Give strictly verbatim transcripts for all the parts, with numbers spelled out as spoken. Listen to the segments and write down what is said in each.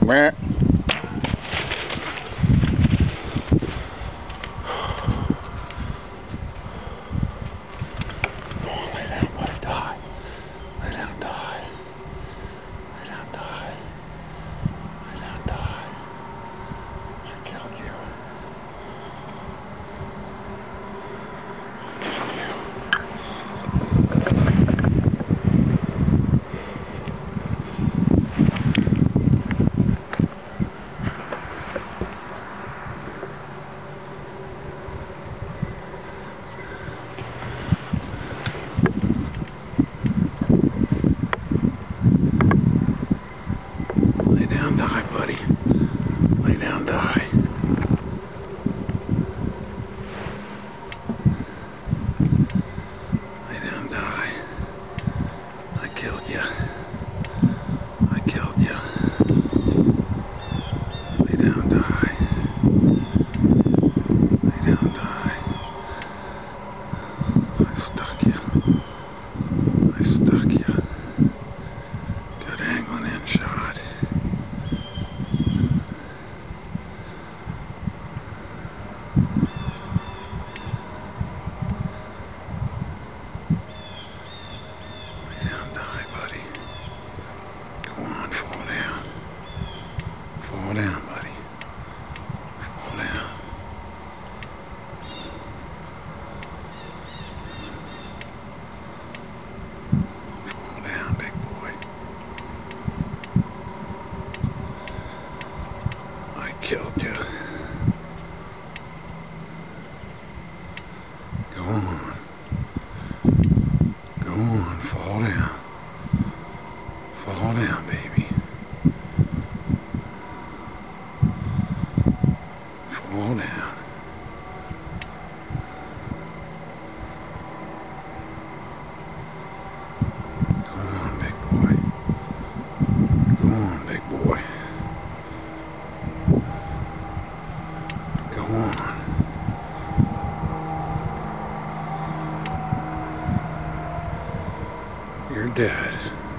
Meh. Lay down, buddy. Die. Lay down, die. Lay down, die. Lay down, die. I killed you. Lay down, die, buddy. Lay down, die. Lay down, die. I killed you. I killed you. Lay down, die. Lay down, die. I stuck you. I stuck you. Good angling in shot. Lay down, die, buddy. Go on, fall down. Fall down, buddy. Fall down. Fall down, big boy. I killed you. Go on. Go on, fall down. Fall down, baby. Fall down. Go on, big boy. Go on, big boy. Go on. You're dead.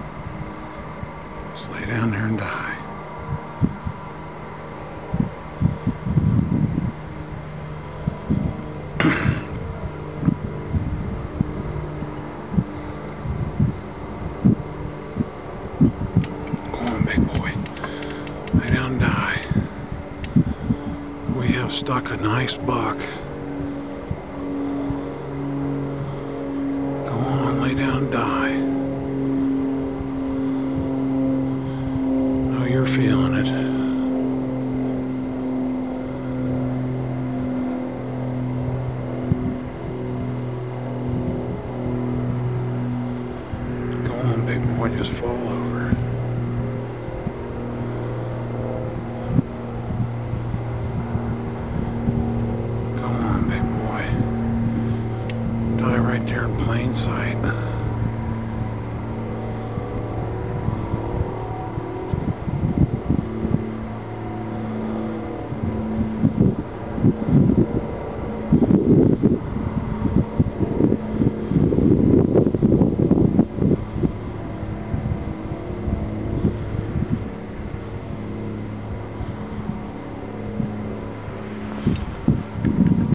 Just lay down there and die. Go on, big boy. Lay down and die. We have stuck a nice buck.